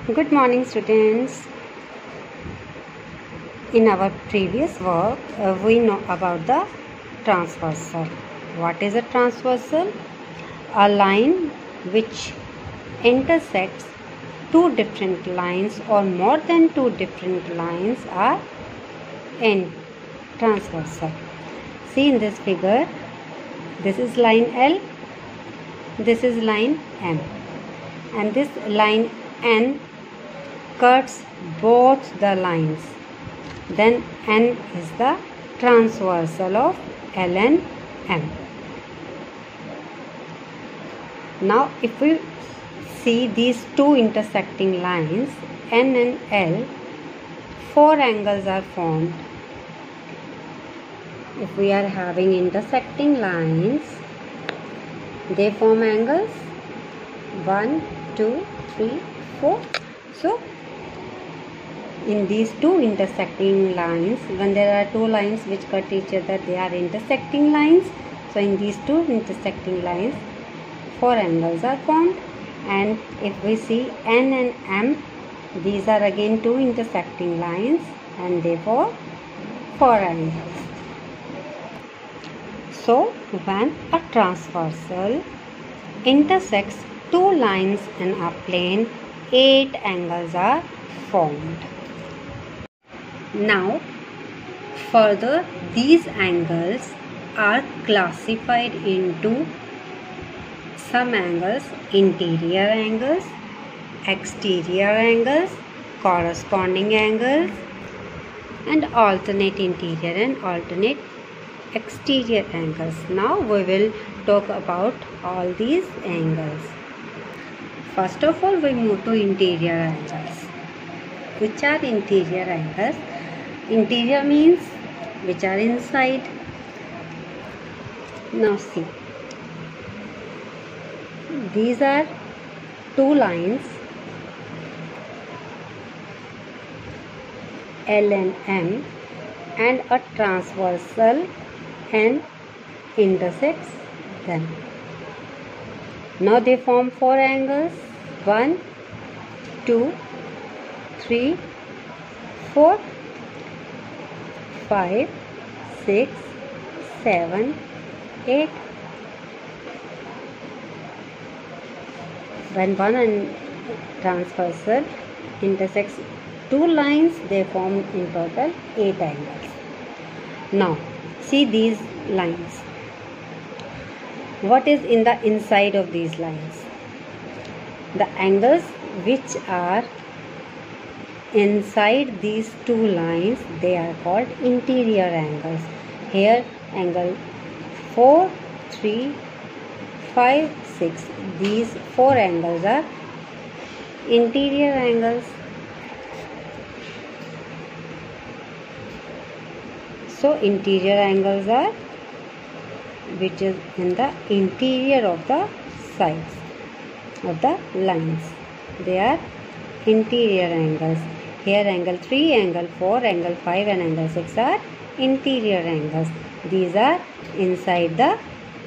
Good morning, students. In our previous work, we know about the transversal. What is a transversal? A line which intersects two different lines or more than two different lines are in transversal. See in this figure, this is line L, this is line M, and this line N cuts both the lines. Then N is the transversal of L and M. Now if we see these two intersecting lines N and L, four angles are formed. If we are having intersecting lines, they form angles 1, 2, 3, 4. So in these two intersecting lines, when there are two lines which cut each other, they are intersecting lines. So in these two intersecting lines, four angles are formed. And if we see N and M, these are again two intersecting lines and therefore four angles. So when a transversal intersects two lines in a plane, 8 angles are formed. Now further, these angles are classified into some angles: interior angles, exterior angles, corresponding angles, and alternate interior and alternate exterior angles. Now we will talk about all these angles. First of all, we move to interior angles. Which are interior angles? Interior means which are inside. Now see, these are two lines L and M and a transversal and intersects them. Now they form four angles: 1, 2, 3, 4, 5, 6, 7, 8. When one transversal intersects two lines, they form in total 8 angles. Now see these lines. What is in the inside of these lines? The angles which are inside these two lines, they are called interior angles. Here angle 4, 3, 5, 6. These four angles are interior angles. So interior angles are which is in the interior of the sides of the lines. They are interior angles. Here angle 3, angle 4, angle 5 and angle 6 are interior angles. These are inside the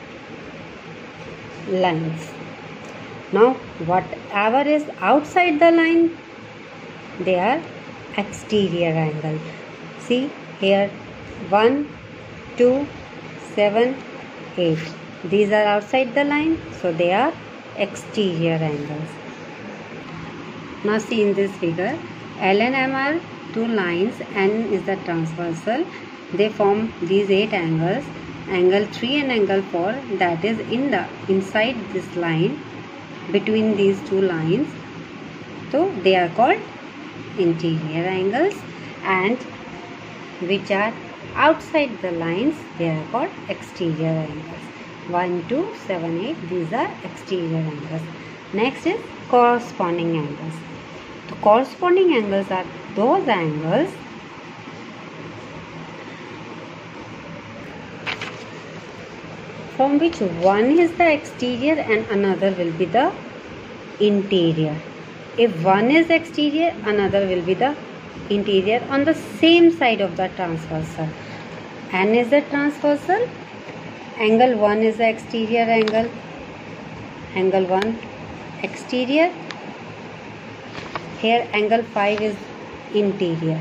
lines. Now whatever is outside the line, they are exterior angles. See here 1, 2, 7, 8. These are outside the line, so they are exterior angles. Now see in this figure, L and M are two lines, N is the transversal. They form these 8 angles. Angle 3 and angle 4, that is inside this line, between these two lines. So they are called interior angles, and which are outside the lines, they are called exterior angles. 1, 2, 7, 8. These are exterior angles. Next is corresponding angles. The corresponding angles are those angles from which one is the exterior and another will be the interior. If one is exterior, another will be the interior on the same side of the transversal. N is the transversal, angle 1 is the exterior angle, angle 1 exterior. Here angle 5 is interior,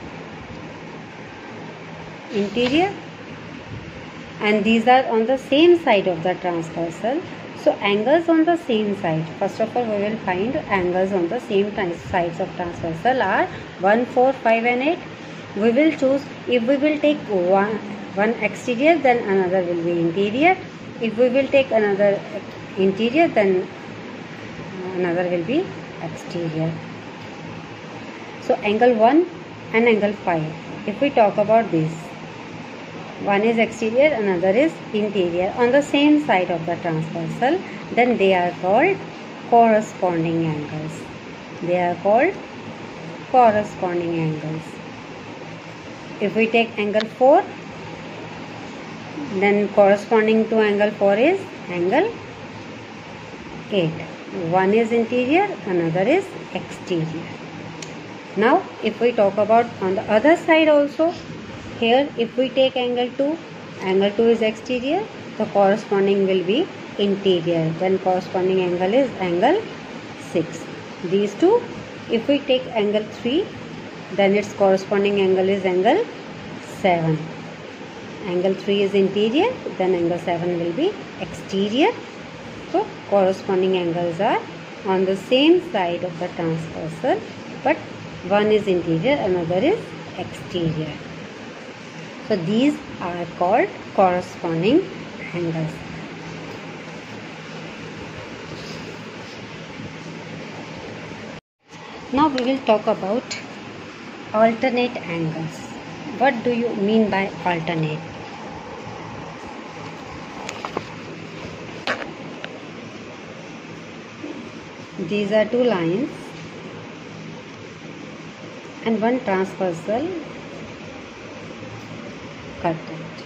and these are on the same side of the transversal. So angles on the same side, first of all we will find angles on the same sides of transversal are 1, 4, 5 and 8. We will choose, if we will take one exterior, then another will be interior. If we will take another interior, then another will be exterior. So angle 1 and angle 5, if we talk about this, one is exterior, another is interior on the same side of the transversal, then they are called corresponding angles. They are called corresponding angles. If we take angle 4, then corresponding to angle 4 is angle 8. One is interior, another is exterior. Now if we talk about on the other side also, here if we take angle 2 is exterior, the corresponding will be interior, then corresponding angle is angle 6. These two, if we take angle 3, then its corresponding angle is angle 7. Angle 3 is interior, then angle 7 will be exterior. So corresponding angles are on the same side of the transversal, but one is interior, another is exterior. So these are called corresponding angles. Now we will talk about alternate angles. What do you mean by alternate? These are two lines and one transversal cut it.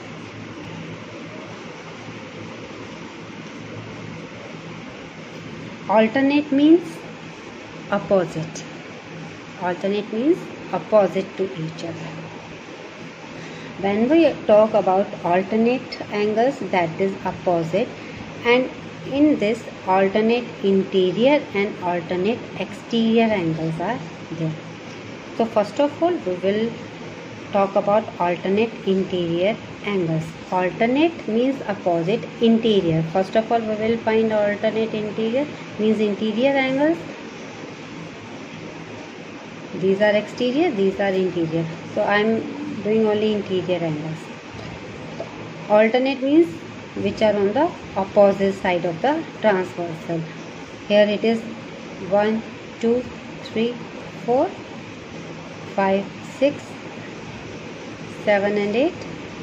Alternate means opposite. Alternate means opposite to each other. When we talk about alternate angles, that is opposite, and in this alternate interior and alternate exterior angles are there. So first of all we will talk about alternate interior angles. Alternate means opposite, interior. First of all we will find alternate interior means interior angles. These are exterior, these are interior. So I am doing only interior angles. Alternate means which are on the opposite side of the transversal. Here it is 1, 2, 3, 4, 5, 6, 7 and 8.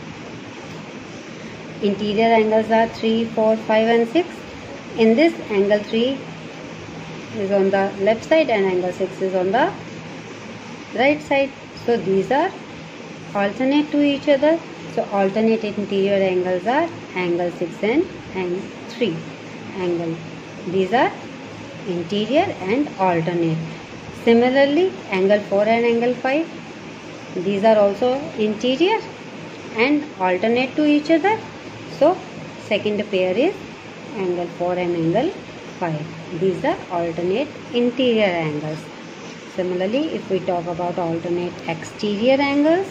Interior angles are 3, 4, 5 and 6. In this, angle 3 is on the left side and angle 6 is on the right side. So these are alternate to each other. So alternate interior angles are angle 6 and 3 angle. These are interior and alternate. Similarly, angle 4 and angle 5, these are also interior and alternate to each other. So second pair is angle 4 and angle 5. These are alternate interior angles. Similarly, if we talk about alternate exterior angles,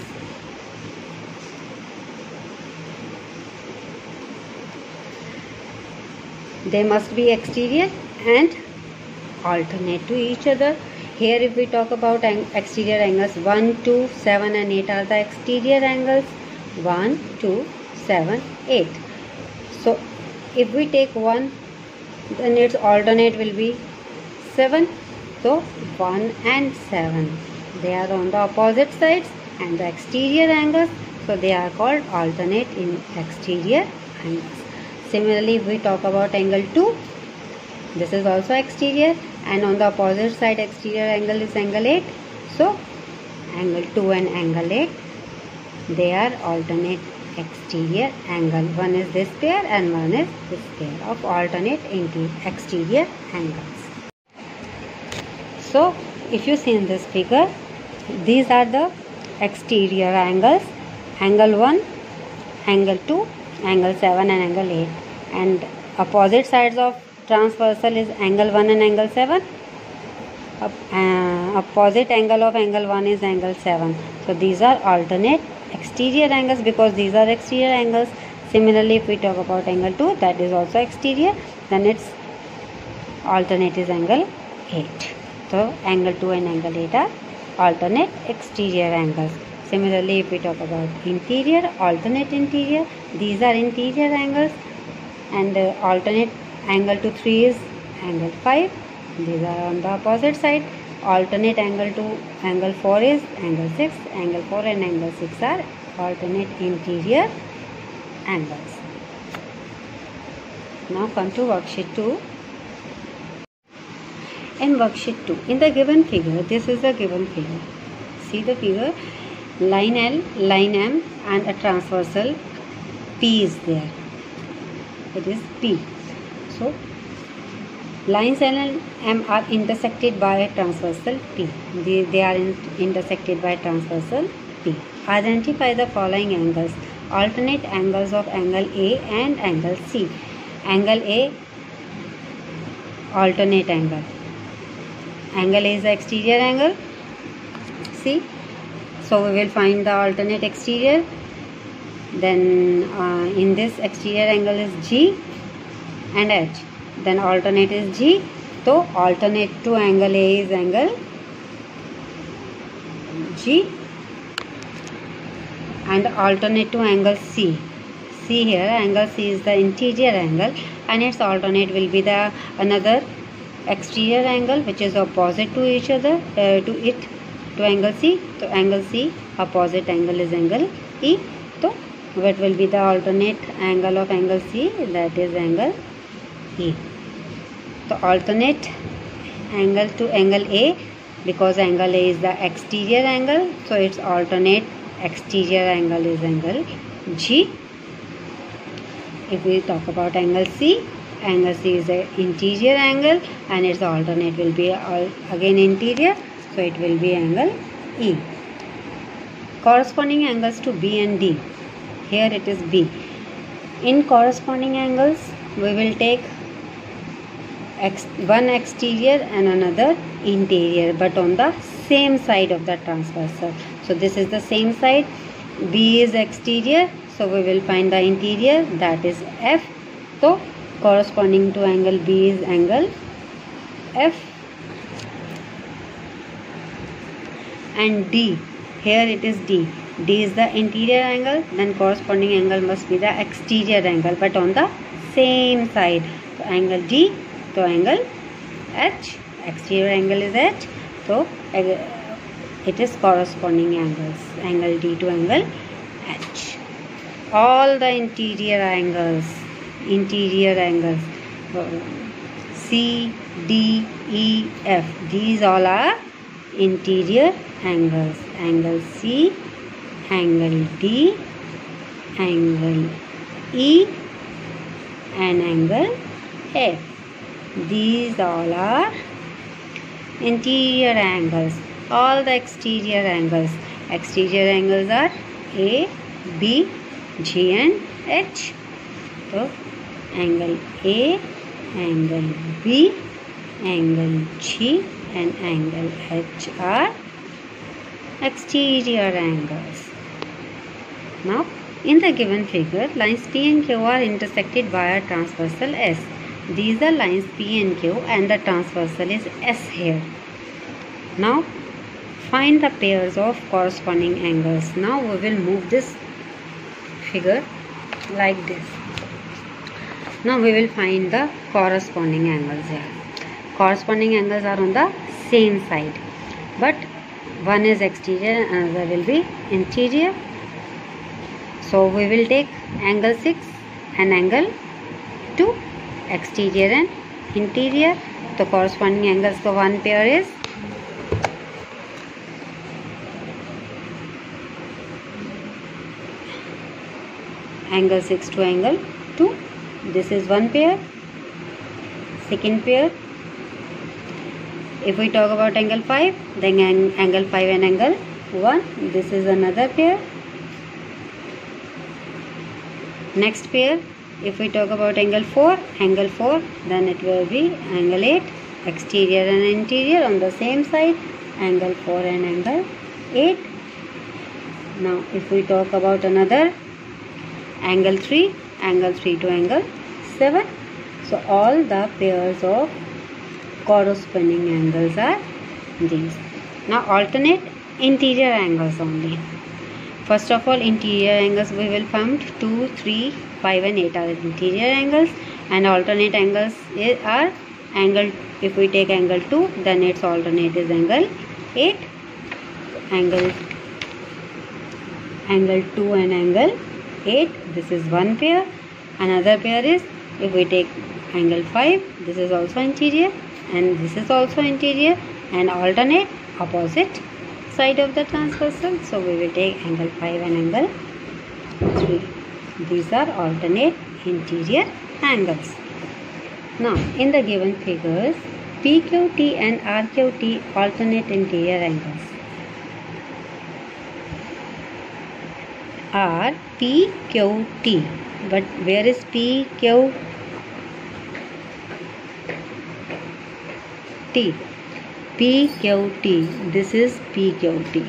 they must be exterior and alternate to each other. Here if we talk about exterior angles, 1, 2, 7 and 8 are the exterior angles. 1, 2, 7, 8. So if we take 1, then its alternate will be 7. So 1 and 7, they are on the opposite sides and the exterior angles. So they are called alternate in exterior angles. Similarly, if we talk about angle 2, this is also exterior and on the opposite side exterior angle is angle 8. So angle 2 and angle 8, they are alternate exterior angle. One is this pair and one is this pair of alternate exterior angles. So if you see in this figure, these are the exterior angles, angle 1, angle 2, angle 7 and angle 8, and opposite sides of transversal is angle 1 and angle 7. Opposite angle of angle 1 is angle 7. So these are alternate exterior angles because these are exterior angles. Similarly, if we talk about angle 2, that is also exterior, then its alternate is angle 8. So angle 2 and angle 8 are alternate exterior angles. Similarly, if we talk about interior, alternate interior, these are interior angles, and alternate angle to 3 is angle 5. These are on the opposite side. Alternate angle to angle 4 is angle 6. Angle 4 and angle 6 are alternate interior angles. Now come to worksheet 2. In worksheet 2, in the given figure, this is the given figure. See the figure, line L, line M and a transversal P is there. It is P. So, lines L and M are intersected by a transversal P. They are intersected by transversal P. Identify the following angles. Alternate angles of angle A and angle C. Angle A, alternate angle. Angle A is the exterior angle. See? So we will find the alternate exterior. Then in this exterior angle is G and H. Then alternate is G. So alternate to angle A is angle G. And alternate to angle C. See here, angle C is the interior angle and its alternate will be the another exterior angle which is opposite to each other, to angle C. So angle C, opposite angle is angle E. So what will be the alternate angle of angle C? That is angle E. So alternate angle to angle A, because angle A is the exterior angle, so its alternate exterior angle is angle G. If we talk about angle C is the interior angle and its alternate will be again interior, so it will be angle E. Corresponding angles to B and D. Here it is B. In corresponding angles, we will take one exterior and another interior, but on the same side of the transversal. So this is the same side. B is exterior, so we will find the interior, that is F. So corresponding to angle B is angle F. And D, here it is D. D is the interior angle, then corresponding angle must be the exterior angle, but on the same side. So angle D, so angle H, exterior angle is H, so it is corresponding angles, angle D to angle H. All the interior angles, C, D, E, F, these all are interior angles. Angle C, angle D, angle E and angle F. These all are interior angles. All the exterior angles are A, B, G and H. So angle A, angle B, angle G and angle H are exterior angles. Now in the given figure, lines P and Q are intersected by a transversal S. These are lines P and Q and the transversal is S here. Now find the pairs of corresponding angles. Now we will move this figure like this. Now we will find the corresponding angles here. Corresponding angles are on the same side, but one is exterior and another will be interior. So we will take angle 6 and angle 2, exterior and interior. The corresponding angles for one pair is angle 6 to angle 2. This is one pair. Second pair, if we talk about angle 5, then angle 5 and angle 1, this is another pair. Next pair, if we talk about angle 4, then it will be angle 8 exterior and interior on the same side, angle 4 and angle 8. Now if we talk about another, angle 3 to angle 7. So all the pairs of corresponding angles are these. Now alternate interior angles only. First of all, interior angles we will find 2, 3, 5 and 8 are interior angles, and alternate angles are angle. If we take angle 2, then its alternate is angle 8. Angle 2 and angle 8, this is one pair. Another pair is, if we take angle 5, this is also interior and this is also interior, and alternate opposite side of the transversal. So we will take angle 5 and angle 3. These are alternate interior angles. Now in the given figures, PQT and RQT alternate interior angles are PQT. But where is PQT? PQT, this is PQT.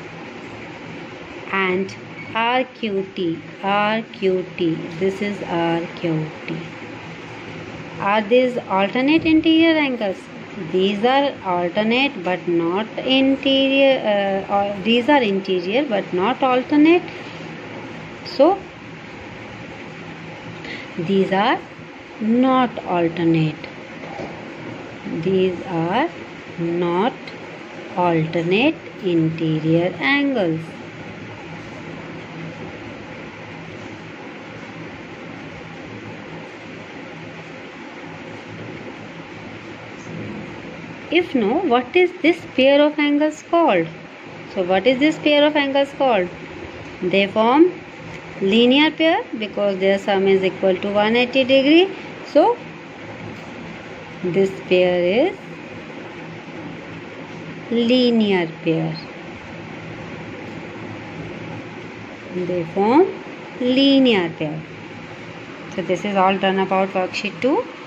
And RQT, this is RQT. Are these alternate interior angles? These are alternate but not interior. These are interior but not alternate. So these are not alternate. These are not alternate interior angles. If no, what is this pair of angles called? So what is this pair of angles called? They form linear pair because their sum is equal to 180 degree. So this pair is linear pair. They form linear pair. So this is all done about worksheet 2.